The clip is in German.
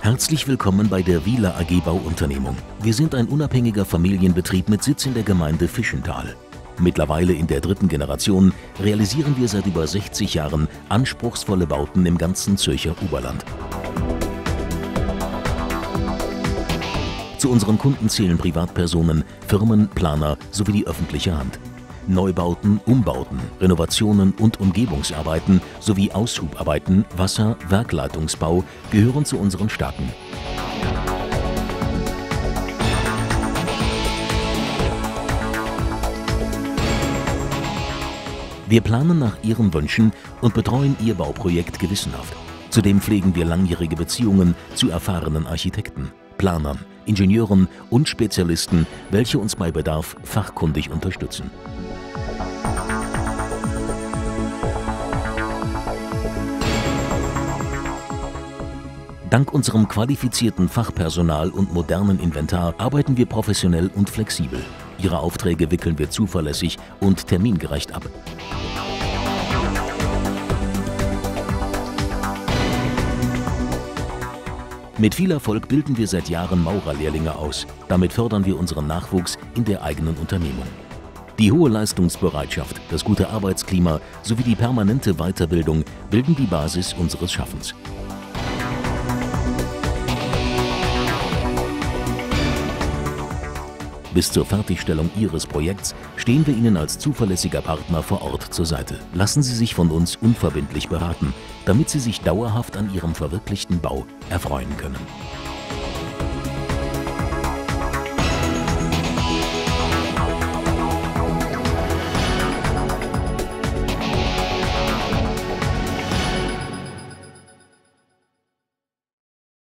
Herzlich willkommen bei der Wieler AG Bauunternehmung. Wir sind ein unabhängiger Familienbetrieb mit Sitz in der Gemeinde Fischental. Mittlerweile in der 3. Generation realisieren wir seit über 60 Jahren anspruchsvolle Bauten im ganzen Zürcher Oberland. Zu unseren Kunden zählen Privatpersonen, Firmen, Planer sowie die öffentliche Hand. Neubauten, Umbauten, Renovationen und Umgebungsarbeiten sowie Aushubarbeiten, Wasser-, Werkleitungsbau gehören zu unseren Stärken. Wir planen nach Ihren Wünschen und betreuen Ihr Bauprojekt gewissenhaft. Zudem pflegen wir langjährige Beziehungen zu erfahrenen Architekten, Planern, Ingenieuren und Spezialisten, welche uns bei Bedarf fachkundig unterstützen. Dank unserem qualifizierten Fachpersonal und modernen Inventar arbeiten wir professionell und flexibel. Ihre Aufträge wickeln wir zuverlässig und termingerecht ab. Mit viel Erfolg bilden wir seit Jahren Maurerlehrlinge aus. Damit fördern wir unseren Nachwuchs in der eigenen Unternehmung. Die hohe Leistungsbereitschaft, das gute Arbeitsklima sowie die permanente Weiterbildung bilden die Basis unseres Schaffens. Bis zur Fertigstellung Ihres Projekts stehen wir Ihnen als zuverlässiger Partner vor Ort zur Seite. Lassen Sie sich von uns unverbindlich beraten, damit Sie sich dauerhaft an Ihrem verwirklichten Bau erfreuen können.